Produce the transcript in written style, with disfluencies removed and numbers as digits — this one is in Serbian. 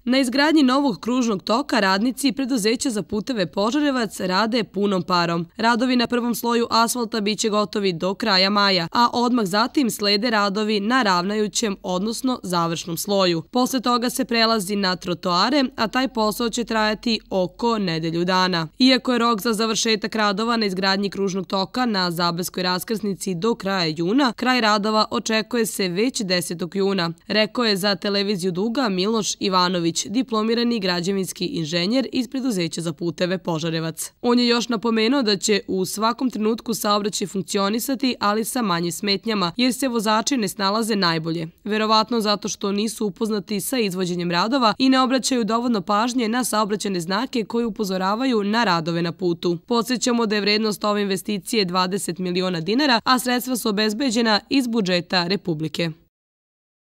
Na izgradnji novog kružnog toka radnici preduzeća za puteve Požarevac rade punom parom. Radovi na prvom sloju asfalta biće gotovi do kraja maja, a odmah zatim slede radovi na ravnajućem, odnosno završnom sloju. Posle toga se prelazi na trotoare, a taj posao će trajati oko nedelju dana. Iako je rok za završetak radova na izgradnji kružnog toka na Zableskoj raskrsnici do kraja juna, kraj radova očekuje se već 10. juna, rekao je za televiziju Duga Miloš Ivanović, diplomirani građevinski inženjer iz preduzeća za puteve Požarevac. On je još napomenuo da će u svakom trenutku saobraćaj funkcionisati, ali sa manjim smetnjama, jer se vozači ne snalaze najbolje. Verovatno zato što nisu upoznati sa izvođenjem radova i ne obraćaju dovoljno pažnje na saobraćajne znake koji upozoravaju na radove na putu. Podsjećamo da je vrednost ove investicije 20 miliona dinara, a sredstva su obezbeđena iz budžeta Republike.